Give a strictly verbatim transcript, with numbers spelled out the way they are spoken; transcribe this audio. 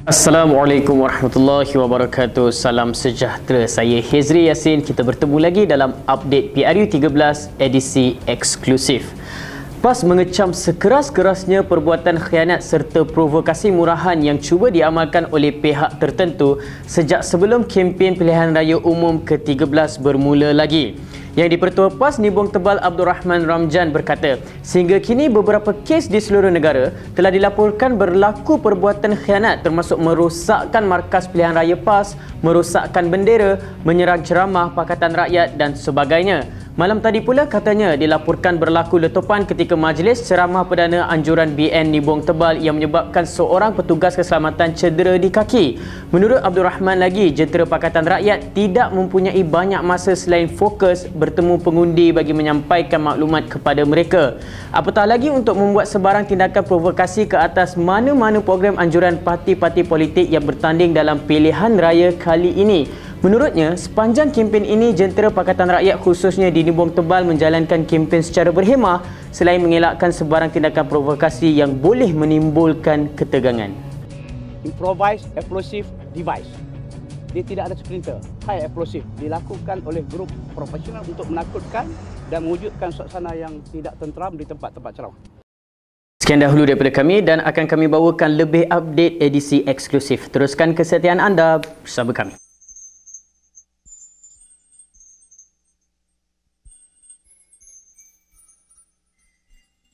Assalamualaikum warahmatullahi wabarakatuh. Salam sejahtera. Saya Hezri Yassin. Kita bertemu lagi dalam update P R U tiga belas edisi eksklusif. PAS mengecam sekeras-kerasnya perbuatan khianat serta provokasi murahan yang cuba diamalkan oleh pihak tertentu sejak sebelum kempen pilihan raya umum ke tiga belas bermula lagi. Yang di-Pertua PAS Nibong Tebal Abdul Rahman Ramjan berkata, sehingga kini beberapa kes di seluruh negara telah dilaporkan berlaku perbuatan khianat termasuk merosakkan markas pilihan raya PAS, merosakkan bendera, menyerang ceramah Pakatan Rakyat dan sebagainya. Malam tadi pula katanya dilaporkan berlaku letupan ketika majlis ceramah perdana anjuran B N Nibong Tebal yang menyebabkan seorang petugas keselamatan cedera di kaki. Menurut Abdul Rahman lagi, jentera Pakatan Rakyat tidak mempunyai banyak masa selain fokus bertemu pengundi bagi menyampaikan maklumat kepada mereka. Apatah lagi untuk membuat sebarang tindakan provokasi ke atas mana-mana program anjuran parti-parti politik yang bertanding dalam pilihan raya kali ini. Menurutnya, sepanjang kempen ini, jentera Pakatan Rakyat khususnya di Nibong Tebal menjalankan kempen secara berhemah selain mengelakkan sebarang tindakan provokasi yang boleh menimbulkan ketegangan. Improvised explosive device. Dia tidak ada splinter. High explosive dilakukan oleh grup profesional untuk menakutkan dan mewujudkan suasana yang tidak tenteram di tempat-tempat ceramah. Sekian dahulu daripada kami dan akan kami bawakan lebih update edisi eksklusif. Teruskan kesetiaan anda bersama kami.